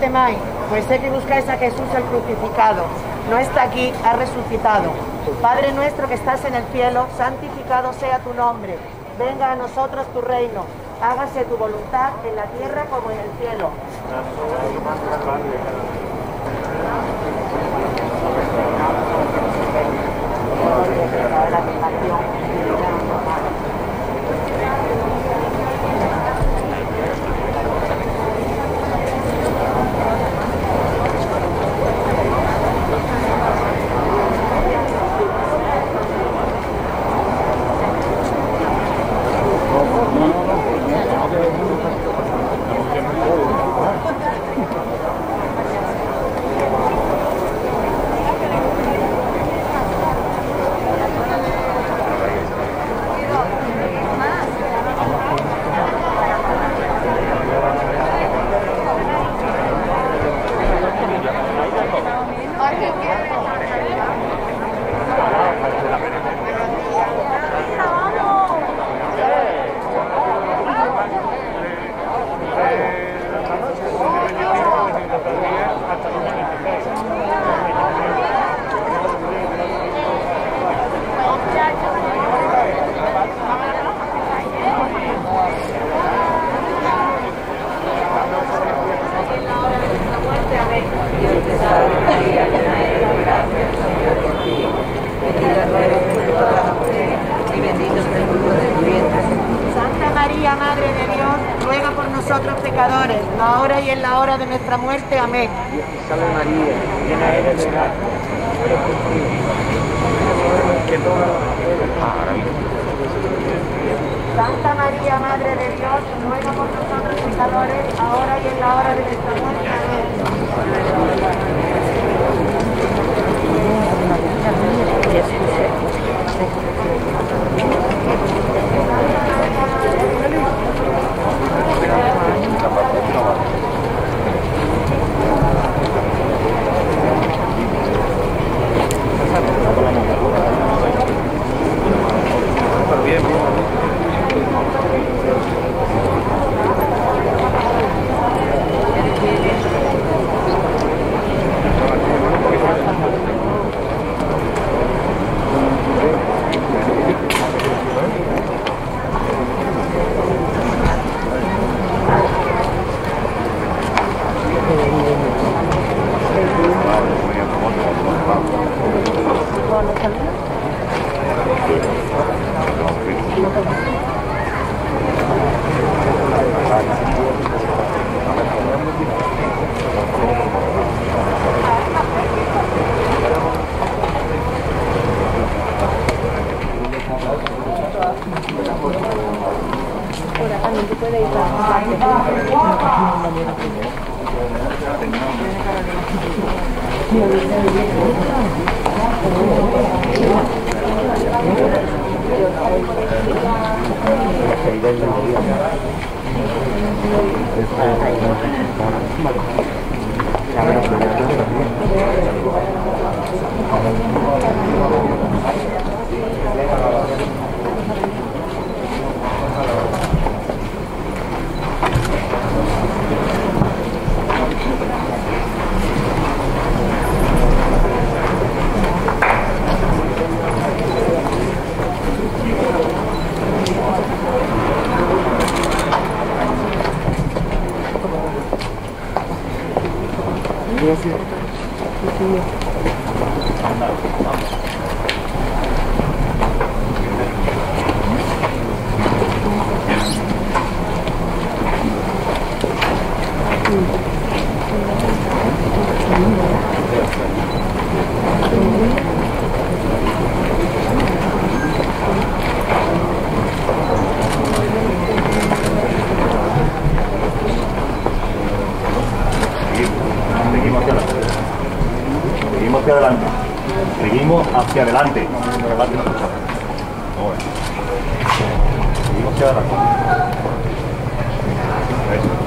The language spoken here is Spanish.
temáis, pues sé que buscáis a Jesús el crucificado. No está aquí, ha resucitado. Padre nuestro que estás en el cielo, santificado sea tu nombre. Venga a nosotros tu reino. Hágase tu voluntad en la tierra como en el cielo. Santa María, Madre de Dios, ruega por nosotros pecadores, ahora y en la hora de nuestra muerte. Amén. Salve María, llena eres de gracia, Santa María, Madre de Dios, ruega por nosotros pecadores, ahora y en la hora de nuestra muerte. Seguimos hacia adelante. Seguimos hacia adelante.